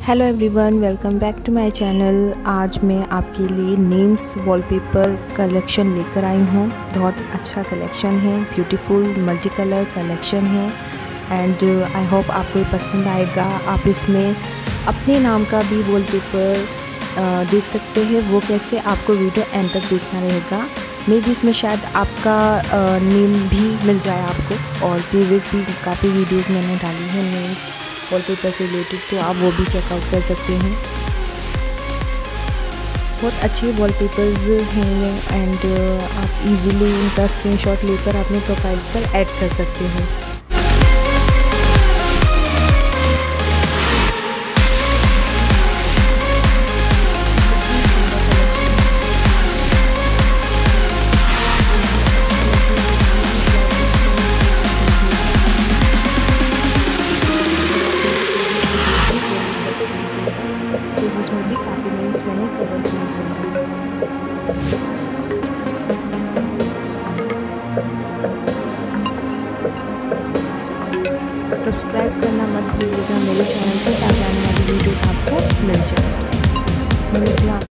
Hello everyone, welcome back to my channel. आज मैं आपके लिए नेम्स वॉलपेपर कलेक्शन लेकर आई हूँ। बहुत अच्छा कलेक्शन है, ब्यूटीफुल मल्टी कलर कलेक्शन है एंड आई होप आपको ये पसंद आएगा। आप इसमें अपने नाम का भी वॉलपेपर देख सकते हैं। वो कैसे, आपको वीडियो एंड तक देखना रहेगा। मे भी इसमें शायद आपका नेम भी मिल जाए आपको, और प्रीवियस भी काफ़ी वीडियोज़ मैंने डाली है नेम्स वॉलपेपर से रिलेटेड, तो आप वो भी चेकआउट कर सकते हैं। बहुत अच्छे वॉलपेपर्स हैं एंड आप इजीली इनका स्क्रीनशॉट लेकर अपने प्रोफाइल्स पर ऐड कर सकते हैं। तो जिसमें भी काफ़ी नेम्स मैंने कवर किए हुए हैं। सब्सक्राइब करना मत भूलिएगा मेरे चैनल